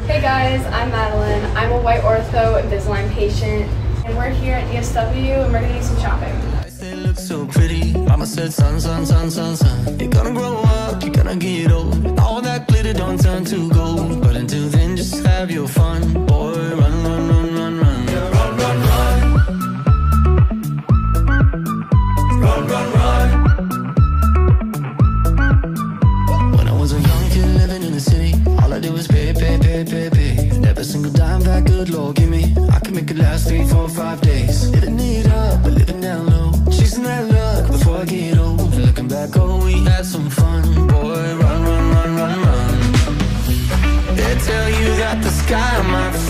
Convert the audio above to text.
Hey guys, I'm Madeline. I'm a white ortho Invisalign patient, and we're here at DSW and we're gonna do some shopping. They look so pretty. Mama said, son, son, son, son, son, you're gonna grow up, you're gonna get old, and all that glitter don't turn to gold. But until then, just have your fun, boy. Run, run, run, run, run. Yeah, run, run, run. Run, run, run. When I was a young kid living in the city, all I did was pay, pay, pay, pay, pay. Every single dime that good Lord give me, I could make it last 3, 4, 5 days. Living it up, but living down low, chasing that luck before I get old. Looking back, oh, we had some fun, boy. Run, run, run, run, run. They tell you that the sky might